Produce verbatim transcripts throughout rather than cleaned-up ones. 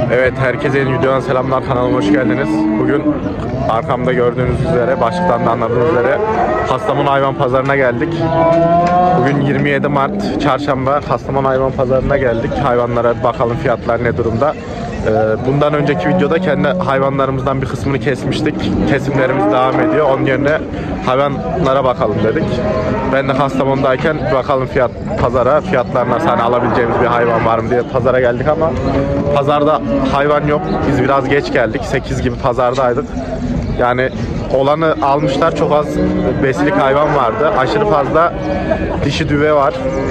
Evet, herkese yeni videodan selamlar, kanalıma hoş geldiniz. Bugün arkamda gördüğünüz üzere, başlıktan da anladığınız üzere Kastamonu Hayvan Pazarı'na geldik. Bugün yirmi yedi Mart Çarşamba, Kastamonu Hayvan Pazarı'na geldik. Hayvanlara bakalım fiyatlar ne durumda. Bundan önceki videoda kendi hayvanlarımızdan bir kısmını kesmiştik. Kesimlerimiz devam ediyor. Onun yerine hayvanlara bakalım dedik. Ben de Kastamonu'dayken bakalım fiyat pazara, fiyatlar nasıl, hani alabileceğimiz bir hayvan var mı diye pazara geldik ama pazarda hayvan yok. Biz biraz geç geldik. sekiz gibi pazardaydık. Yani olanı almışlar, çok az besilik hayvan vardı. Aşırı fazla dişi düve var.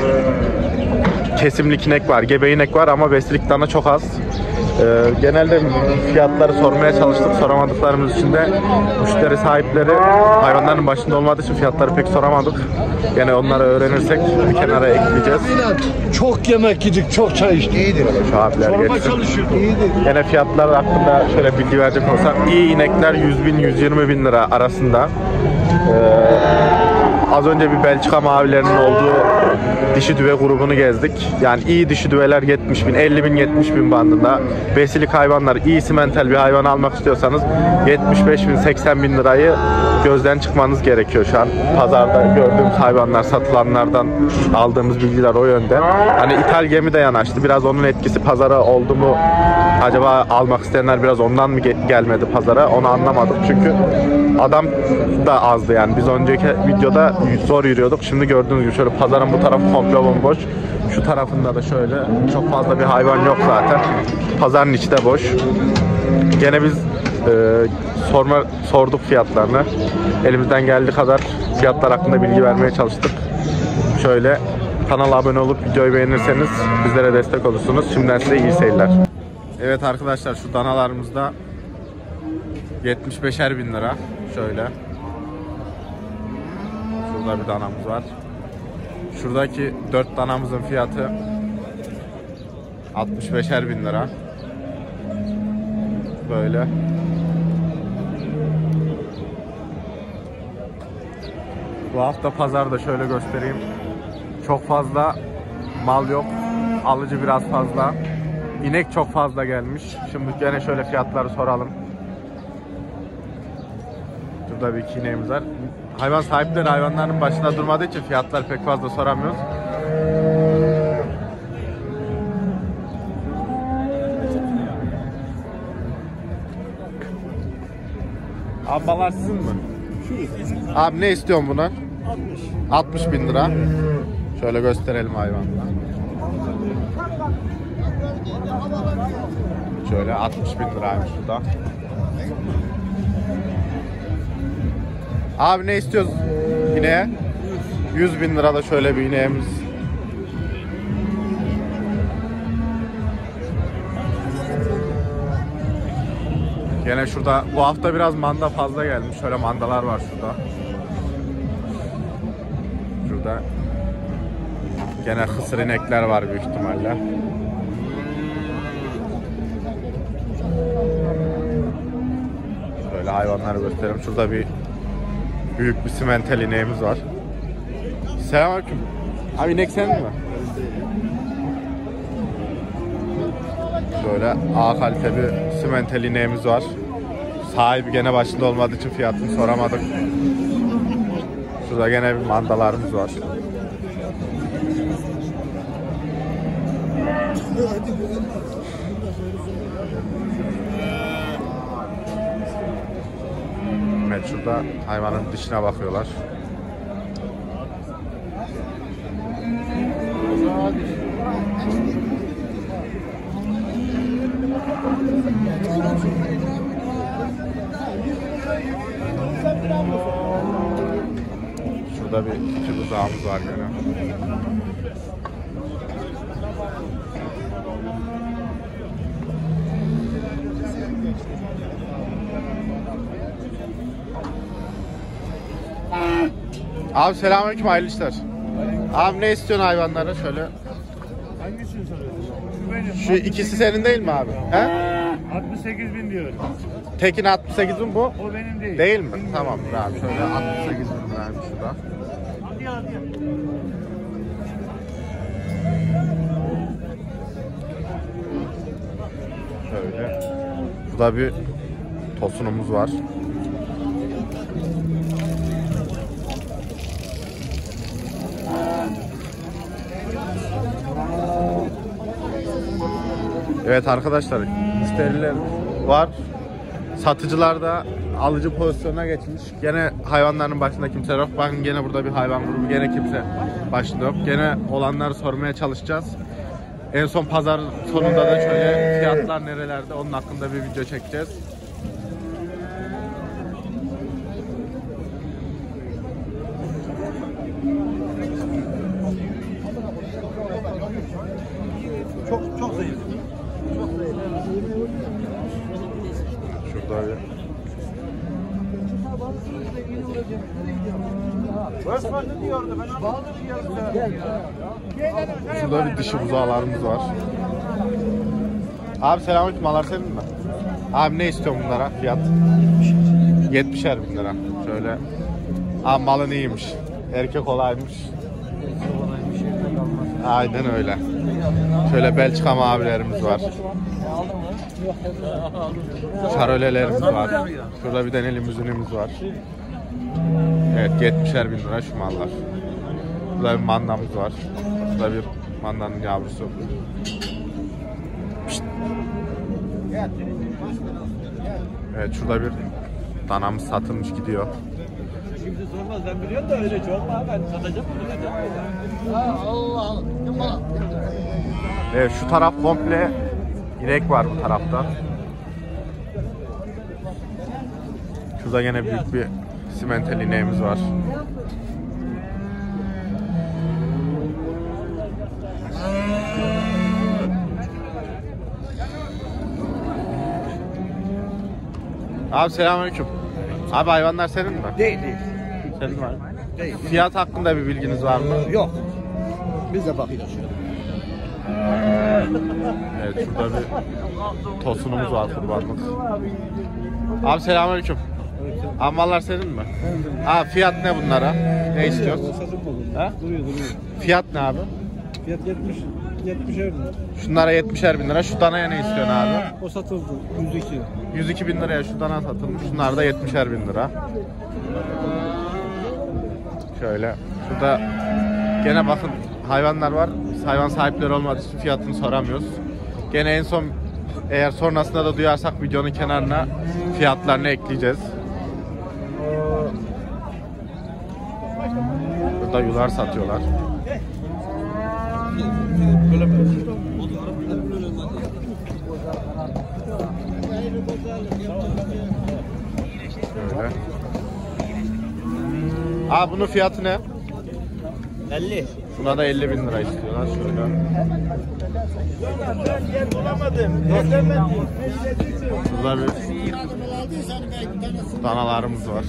Kesimlik inek var, gebe inek var ama besilik dana çok az. Ee, genelde fiyatları sormaya çalıştık. Soramadıklarımız için de müşteri sahipleri hayvanların başında olmadığı için fiyatları pek soramadık. Yani onları öğrenirsek bir kenara ekleyeceğiz. Çok yemek yedik, çok çay içtik. İyidir. Şu abiler geçsin. Yine fiyatlar hakkında şöyle bilgi verecek olsam, iyi inekler yüz bin yüz yirmi bin lira arasında. Ee, Az önce bir Belçika mavilerinin olduğu dişi düve grubunu gezdik. Yani iyi dişi düveler yetmiş bin, elli bin, yetmiş bin bandında. Besilik hayvanlar, iyi simental bir hayvan almak istiyorsanız yetmiş beş bin, seksen bin lirayı gözden çıkmanız gerekiyor şu an. Pazarda gördüğümüz hayvanlar, satılanlardan aldığımız bilgiler o yönde. Hani ithal gemi de yanaştı. Biraz onun etkisi pazara oldu mu? Acaba almak isteyenler biraz ondan mı gelmedi pazara? Onu anlamadık. Çünkü adam da azdı yani. Biz önceki videoda zor yürüyorduk. Şimdi gördüğünüz gibi şöyle pazarın bu tarafı komple bomboş. Şu tarafında da şöyle çok fazla bir hayvan yok zaten. Pazarın içi de boş. Gene biz e, sorma sorduk fiyatlarını. Elimizden geldiği kadar fiyatlar hakkında bilgi vermeye çalıştık. Şöyle kanala abone olup videoyu beğenirseniz bizlere destek olursunuz. Şimdiden size iyi seyirler. Evet arkadaşlar, şu danalarımızda yetmiş beşer bin lira. Şöyle. Şurada bir danamız var. Şuradaki dört danamızın fiyatı altmış beşer bin lira. Böyle. Bu hafta pazarda şöyle göstereyim. Çok fazla mal yok. Alıcı biraz fazla. İnek çok fazla gelmiş. Şimdi gene şöyle fiyatları soralım. Şurada bir iki ineğimiz var. Hayvan sahipleri hayvanların başında durmadığı için fiyatlar pek fazla soramıyoruz. Ambalar sizin mi? Abi ne istiyorsun buna? altmış. altmış bin lira. Şöyle gösterelim hayvanla. Şöyle altmış bin liraymış bu da. Abi ne istiyoruz ineğe? yüz bin lira da şöyle bir ineğimiz. Gene şurada bu hafta biraz manda fazla gelmiş. Şöyle mandalar var şurada. Şurada gene kısır inekler var büyük ihtimalle. Şöyle hayvanları göstereyim. Şurada bir büyük bir simental ineğimiz var. Selamünaleyküm. Abi inek senin mi? Böyle A kalite bir simental ineğimiz var. Sahibi gene başında olmadığı için fiyatını soramadık. Şurada gene bir mandalarımız var. Evet, şurada hayvanın dişine bakıyorlar. Şurada bir iki buzağımız var gene. Abi selamünaleyküm, hayırlı işler. Abi ne istiyorsun hayvanlara şöyle? Hangisini soruyorsun? Şu ikisi senin değil mi abi? He? altmış sekiz bin diyorum. Tekin altmış sekiz bin bu? O benim değil. Değil mi? Tamam abi, şöyle altmış sekiz bin liraymış şurada. Hadi hadi. Şöyle. Burada bir tosunumuz var. Evet arkadaşlar, müşteriler var. Satıcılar da alıcı pozisyonuna geçmiş. Gene hayvanların başında kimse yok. Bakın gene burada bir hayvan grubu, gene kimse başında yok. Gene olanları sormaya çalışacağız. En son pazar sonunda da şöyle fiyatlar nerelerde, onun hakkında bir video çekeceğiz. Çok çok zayıf. Şurada bir... Şurada bir dişi buzağlarımız var. Abi selamünaleyküm, mallar senin mi? Abi ne istiyorsun bunlara fiyat? yetmişer bin lira. Şöyle. Abi malın iyiymiş. Erkek olaymış. Aynen öyle. Şöyle Belçika mavilerimiz var. Şarolelerimiz var. Şurada bir tane limuzinimiz var. Evet, yetmişer bin lira şu mallar. Burada bir mandamız var. Burada bir mandanın yavrusu. Pişt. Evet, şurada bir danamız satılmış gidiyor. Kimse sormaz, ben biliyorum da öyle çok var, ben satacağım bunu. Allah Allah. Evet, şu taraf komple inek var bu tarafta. Şurada yine büyük bir simentel ineğimiz var. Abi selamünaleyküm. Abi hayvanlar senin mi? Değil değil. Senin var. Değil. Fiyat hakkında bir bilginiz var mı? Yok. Biz de bakıyoruz. Evet, şurada bir tosunumuz var, kurbanlık. Abi selamünaleyküm. Abi mallar senin mi? Abi fiyat ne bunlara? Ne istiyorsun? Ha? Duruyor duruyor. Fiyat ne abi? Fiyat yetmiş. yetmişer bin. Şunlara yetmişer bin lira. Şu danaya ne istiyorsun abi? O satıldı. yüz iki. yüz iki bin liraya şu dana satılmış. Şunlar da yetmişer bin lira. Şöyle. Şurada gene bakın hayvanlar var. Biz hayvan sahipleri olmadığı için fiyatını soramıyoruz. Gene en son eğer sonrasında da duyarsak videonun kenarına fiyatlarını ekleyeceğiz. Burada yular satıyorlar. Şöyle. Aa, bunun fiyatı ne? elli. Buna da elli bin lira istiyorlar. Şöyle. Burada bir danalarımız var.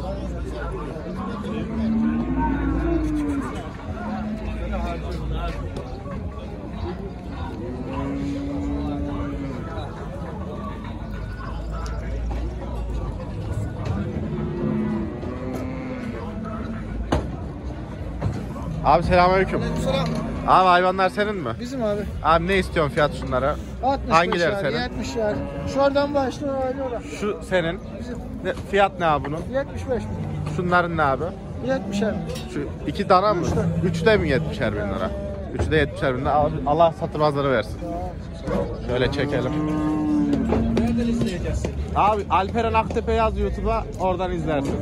Abi selamünaleyküm. Selam. Abi hayvanlar senin mi? Bizim abi. Abi ne istiyorsun fiyat şunlara? altmış Hangileri beş senin? yetmiş yani. Şuradan başlıyor öyle oraya. Şu senin. Bizim. Ne, fiyat ne abi bunun? yetmiş beş bin. Şunların ne abi? yetmişer bin. Şu iki dana mı? Üçte mi yetmişer bin lira? Üçü de yetmişer bin lira. Allah- Allah satırmazları versin. Şöyle çekelim. Nereden izleyeceğiz? Abi Alperen Aktepe yaz YouTube'a, oradan izlersin.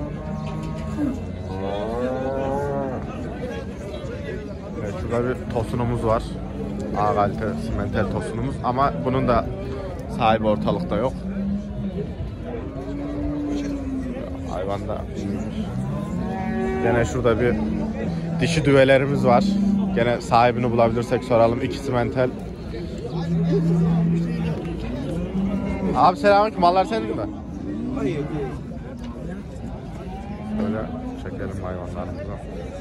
Evet, şurada bir tosunumuz var. Ağalpe simentel tosunumuz ama bunun da sahibi ortalıkta yok. Hayvan da iyiymiş. Gene şurada bir dişi düvelerimiz var. Gene sahibini bulabilirsek soralım. İki simentel. Abi selamünaleyküm. Mallar senin mi? Hayır. Şöyle çekelim hayvanlarımızı.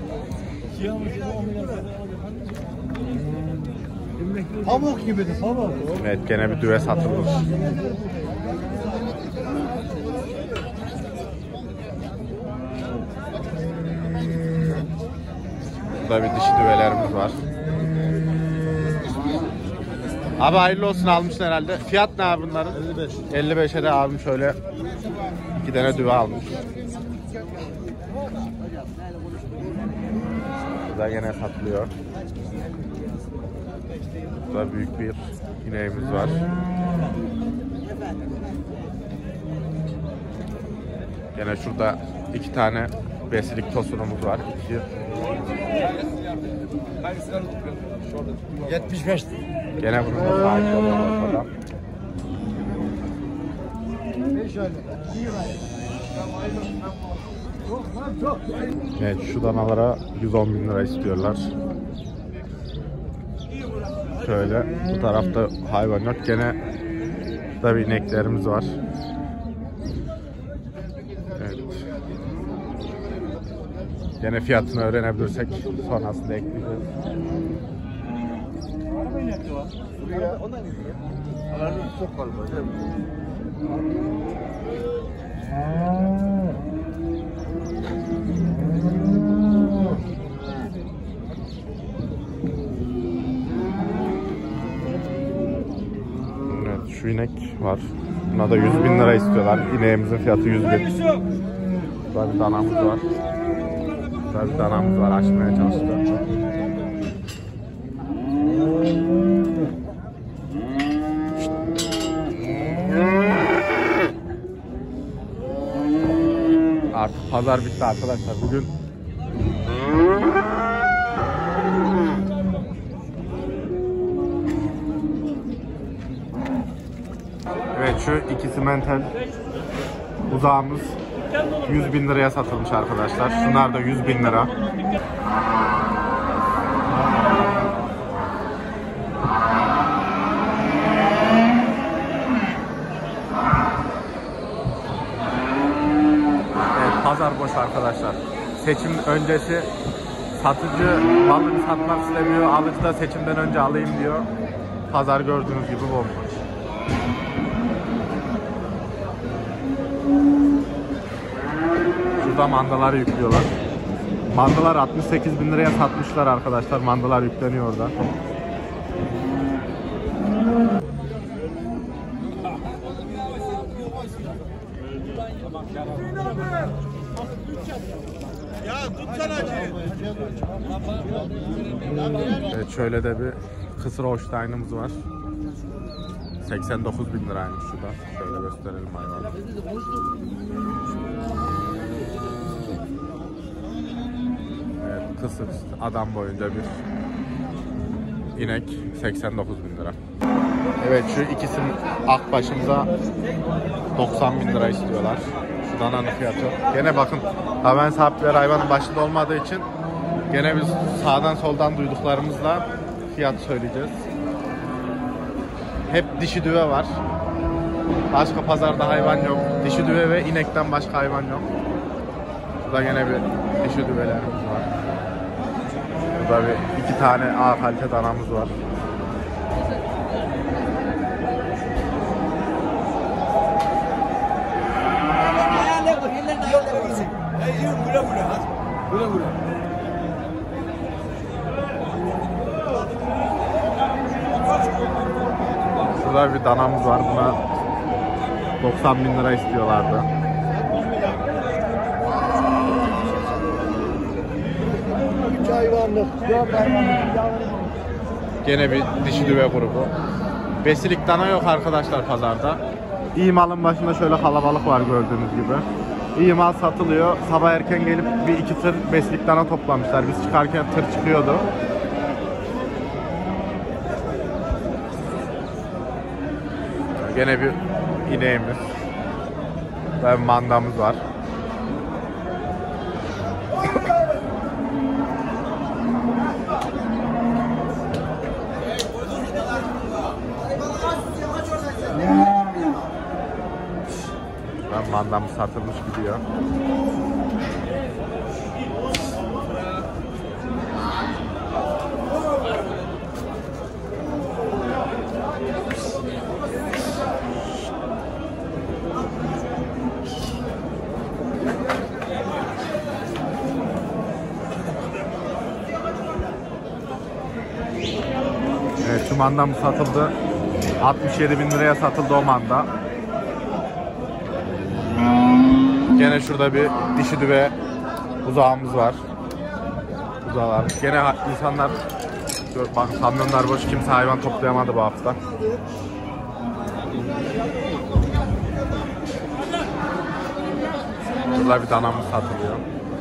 Pamuk gibidir pamuk. Evet, gene bir düve satılmış. Burada bir dişi düvelerimiz var. Abi hayırlı olsun, almışsın herhalde. Fiyat ne abi bunların? elli beş. elli beşe de almış, öyle iki tane düve almış. Burada yine satılıyor. Burada büyük bir ineğimiz var. Yine şurada iki tane besilik tosunumuz var. İki. yetmiş beş. Gene bunun da sahipleri var ortada. Evet, şu danalara yüz on bin lira istiyorlar. Şöyle bu tarafta hayvan yok. Gene burada bir ineklerimiz var. Evet. Gene fiyatını öğrenebilirsek sonrasında ekleyeceğiz. Evet, şu inek var. Buna da yüz bin lira istiyorlar. İneğimizin fiyatı yüz bin. Burada bir danamız var. Burada bir danamız var. Açmaya çalıştı. Artık pazar bitti arkadaşlar. Bugün evet, şu iki simental uzağımız yüz bin liraya satılmış arkadaşlar. Şunlar da yüz bin lira. Evet, pazar boş arkadaşlar. Seçim öncesi satıcı malını satmak istemiyor. Alıcı da seçimden önce alayım diyor. Pazar gördüğünüz gibi bomboş. Şurada mandaları yüklüyorlar. Mandalar altmış sekiz bin liraya satmışlar arkadaşlar. Mandalar yükleniyor orada. Evet, şöyle de bir kısır Holstein'ımız var. seksen dokuz bin liraymış şu da. Şöyle gösterelim hayvanı. Evet, kısır adam boyunca bir inek, seksen dokuz bin lira. Evet, şu ikisinin akbaşımıza doksan bin lira istiyorlar. Şu dananın fiyatı. Gene bakın, hayvan sahipleri hayvanın başında olmadığı için gene biz sağdan soldan duyduklarımızla fiyat söyleyeceğiz. Hep dişi düve var. Başka pazarda hayvan yok. Dişi düve ve inekten başka hayvan yok. Burada yine bir dişi düvelerimiz var. Burada bir iki tane A kalite danamız var. Şurada bir danamız var. Buna doksan bin lira istiyorlardı. Üç hayvanlık, dört hayvanlık. Gene bir dişi düve grubu. Besilik dana yok arkadaşlar pazarda. İyi malın başında şöyle kalabalık var gördüğünüz gibi. İyi mal satılıyor. Sabah erken gelip bir iki tır besilik dana toplamışlar. Biz çıkarken tır çıkıyordu. Gene bir ineğimiz ve mandamız var. Ben mandamız satılmış gidiyor. Evet, şu mandamız satıldı. altmış yedi bin liraya satıldı o manda. Gene şurada bir dişi düve buzağımız var. Buzağlar. Gene insanlar, bak kamyonlar boş, kimse hayvan toplayamadı bu hafta. Burada bir danamız satılıyor.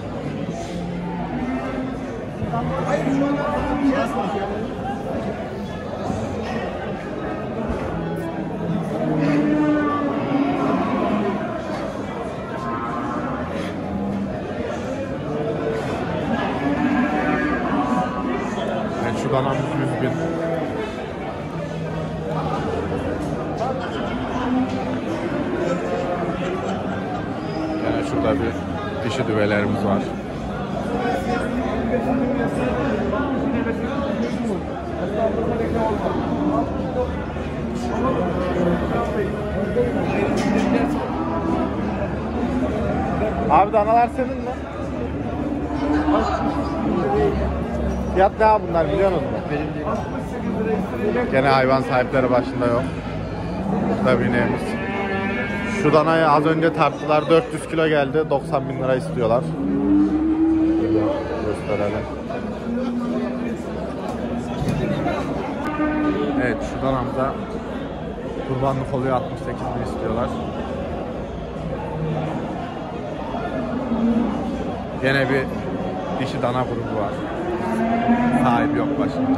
Evet, şu danamız yüz bin. Yani şurada bir dişi düvelerimiz var. Abi danalar senin mi? Fiyat ne abi bunlar biliyor musun? Gene hayvan sahipleri başında yok. Burada bir neyimiz. Şu danayı az önce tarttılar, dört yüz kilo geldi, doksan bin lira istiyorlar. Şöyle gösterelim. Evet, şu danamda kurbanlık oluyor, altmış sekiz bin istiyorlar. Gene bir dişi dana grubu var. Sahibi yok başında.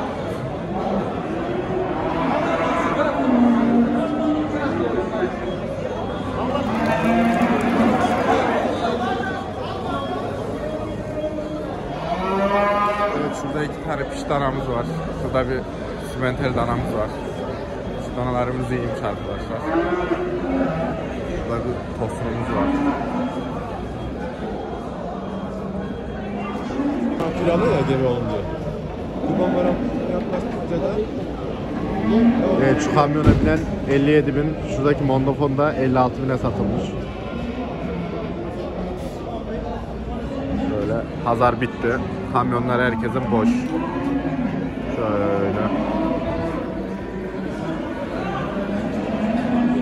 Evet, şurada iki tane piş danamız var. Şurada bir simentel danamız var. Şu danalarımız iyiymiş arkadaşlar. Burada bir tosunumuz var. Kiralı ya gemi olunca. Kurbanlara yaklaştıkça da Evet, şu kamyona binen elli yedi bin, şuradaki mondofonda elli altı bine satılmış. Böyle pazar bitti. Kamyonlar herkesin boş. Şöyle.